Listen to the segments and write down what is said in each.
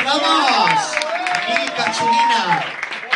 ¡Vamos! ¡Y Cachulina!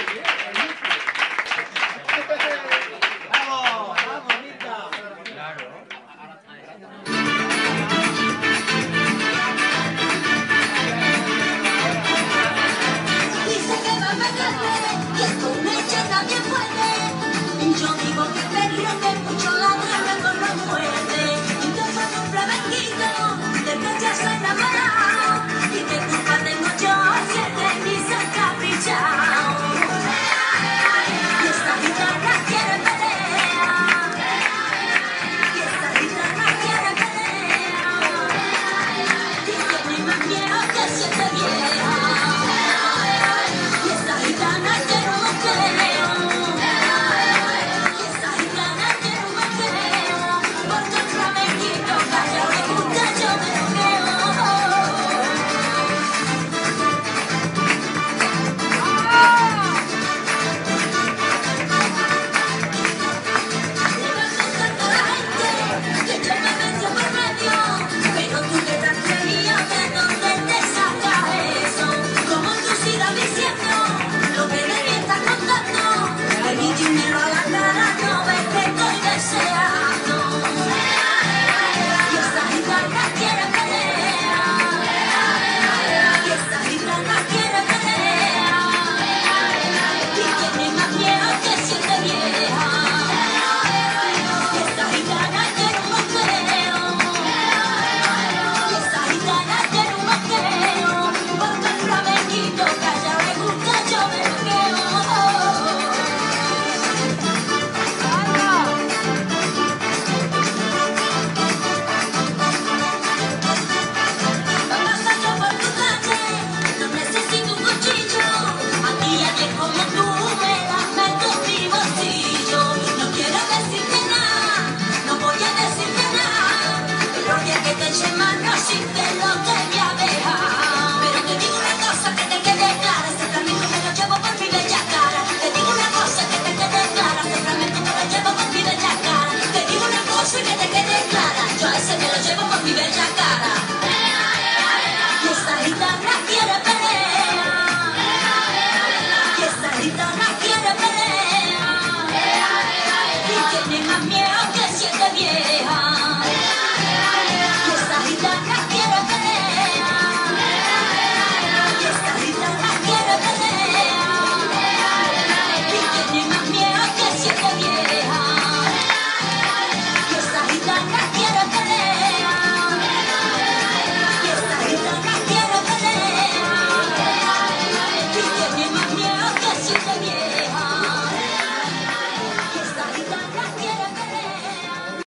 Yo digo que perdiendo mucho la guerra con los muertes y te pongo un flamenquito de que ya soy enamorado y que culpa tengo yo si el ni se ha caprichado y esta guitarra quiere pelea y esta guitarra quiere pelea y tiene más miedo que siete viejas.